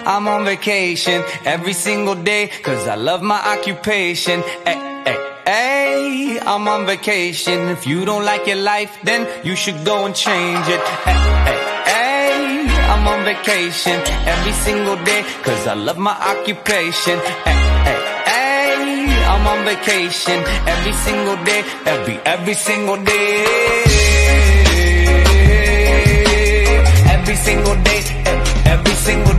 I'm on vacation every single day, 'cause I love my occupation. Hey, I'm on vacation. If you don't like your life, then you should go and change it. Hey, I'm on vacation every single day, 'cause I love my occupation. Hey, I'm on vacation every single day, every single day. Every single day, every single day.